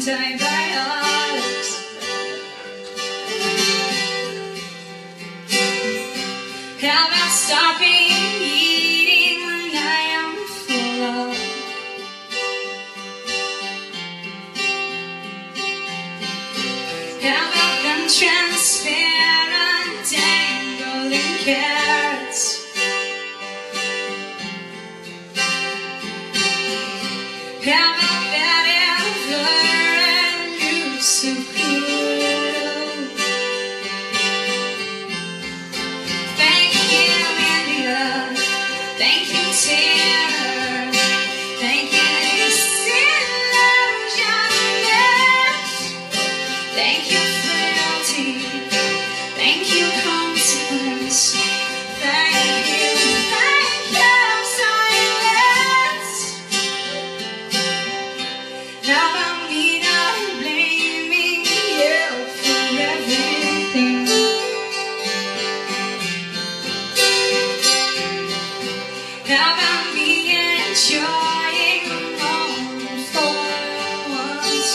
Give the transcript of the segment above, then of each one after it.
antibiotics. How about stopping eating when I am full of? How about them transparent dangling carrots? How about that ever elusive Thank you, India. Thank you, terror. Thank you, disillusionment. Thank you, frailty. Thank you, consequence. Thank you, silence. How about me not blaming you for everything? How about me enjoying the moment for once?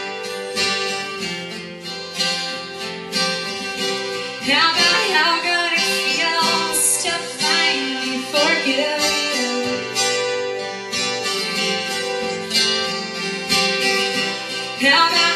How about how good it feels to finally forgive you? How about